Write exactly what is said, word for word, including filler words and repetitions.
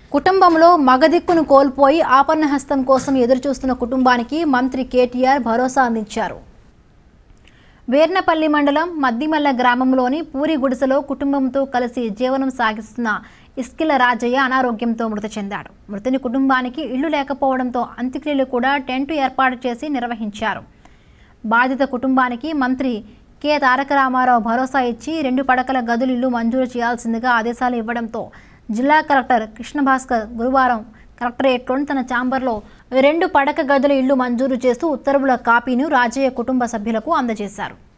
కుటుంబంలో మగదిక్కును కోల్పోయి ఆపన్నహస్తం కోసం ఎదురుచూస్తున్న కుటుంబానికి మంత్రి కేటీఆర్ భరోసా అందించారు. వేర్నపల్లి మండలం మద్దిమల్ల గ్రామంలోని పూరి గుడిసెలో కుటుంబంతో కలిసి జీవనం సాగిస్తున్న ఇస్కిల రాజయ్య అనారోగ్యంతో మృతి చెందాడు. మృతుని కుటుంబానికి ఇళ్లు లేకపోవడంతో అంత్యక్రియలు కూడా టెంట్ ఏర్పాటు చేసి నిర్వహించారు. బాధిత కుటుంబానికి మంత్రి కె తారక రామారావు భరోసా ఇచ్చి రెండు పడకల గదులు ఇల్లు మంజూరు చేయాల్సిందిగా ఆదేశాలు ఇవ్వడంతో జిల్లా కలెక్టర్ కృష్ణభాస్కర్ గురువారం కలెక్టరేట్లోని తన ఛాంబర్లో రెండు పడక గదుల ఇళ్లు మంజూరు చేస్తూ ఉత్తర్వుల కాపీను రాజయ్య కుటుంబ సభ్యులకు అందజేశారు.